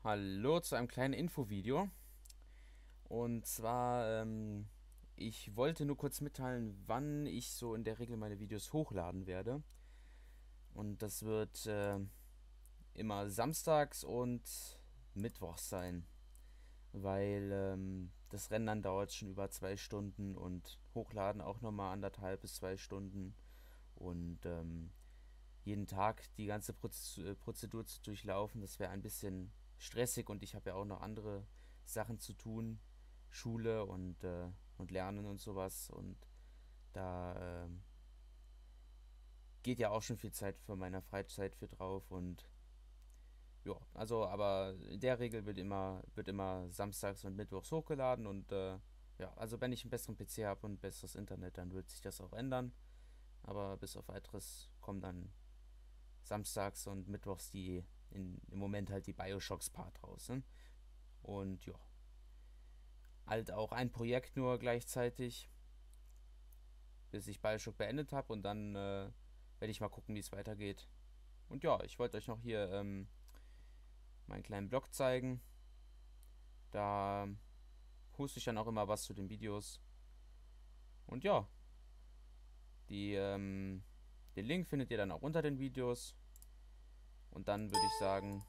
Hallo zu einem kleinen Infovideo. Und zwar, ich wollte nur kurz mitteilen, wann ich so in der Regel meine Videos hochladen werde. Und das wird immer samstags und mittwochs sein, weil das Rennen dann dauert schon über 2 Stunden und hochladen auch nochmal 1,5 bis 2 Stunden. Und jeden Tag die ganze Prozedur zu durchlaufen, das wäre ein bisschen stressig und ich habe ja auch noch andere Sachen zu tun, Schule und Lernen und sowas und da geht ja auch schon viel Zeit von meiner Freizeit für drauf und ja, also aber in der Regel wird immer samstags und mittwochs hochgeladen und ja, also wenn ich einen besseren PC habe und besseres Internet, dann wird sich das auch ändern, aber bis auf weiteres kommen dann samstags und mittwochs im Moment halt die Bioshocks Part raus. Ne? Und ja, halt auch ein Projekt nur gleichzeitig, bis ich Bioshock beendet habe und dann werde ich mal gucken, wie es weitergeht. Und ja, ich wollte euch noch hier meinen kleinen Blog zeigen. Da poste ich dann auch immer was zu den Videos. Und ja, die, ähm, den Link findet ihr dann auch unter den Videos. Und dann würde ich sagen,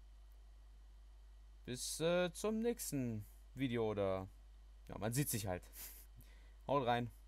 bis zum nächsten Video oder ja, man sieht sich halt. Haut rein.